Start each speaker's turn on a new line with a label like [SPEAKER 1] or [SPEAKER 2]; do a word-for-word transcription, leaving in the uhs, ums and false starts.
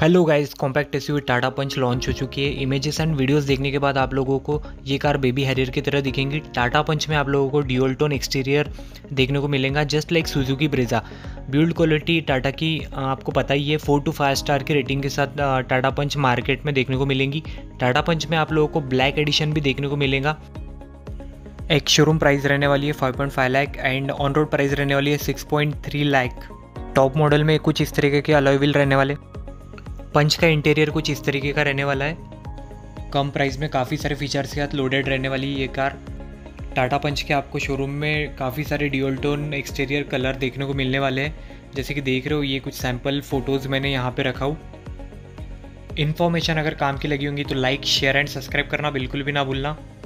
[SPEAKER 1] Hello guys, compact SUV Tata Punch launch हो चुकी है। इमेजेस एंड वीडियोस देखने के बाद आप लोगों को ये कार बेबी हैरियर की तरह दिखेंगी। टाटा पंच में आप लोगों को ड्यूल टोन एक्सटीरियर देखने को मिलेगा, just like Suzuki Brezza. Build quality Tata की आपको पता ही है, फोर टू फाइव स्टार की रेटिंग के साथ टाटा पंच मार्केट में देखने को मिलेंगी। टाटा पंच में आप लोगों को ब्लैक एडिशन भी देखने को मिलेगा। एक शोरूम प्राइस रहने वाली है five point five lakh and on road price रहने वाली है six point three lakh. Top model में कुछ इस तरीके के अलॉय व्हील रहने वाले। पंच का इंटीरियर कुछ इस तरीके का रहने वाला है। कम प्राइस में काफ़ी सारे फीचर्स के साथ लोडेड रहने वाली ये कार। टाटा पंच के आपको शोरूम में काफ़ी सारे ड्यूल टोन एक्सटीरियर कलर देखने को मिलने वाले हैं। जैसे कि देख रहे हो, ये कुछ सैम्पल फ़ोटोज़ मैंने यहाँ पे रखा हूँ। इन्फॉर्मेशन अगर काम की लगी होंगी तो लाइक, शेयर एंड सब्सक्राइब करना बिल्कुल भी ना भूलना।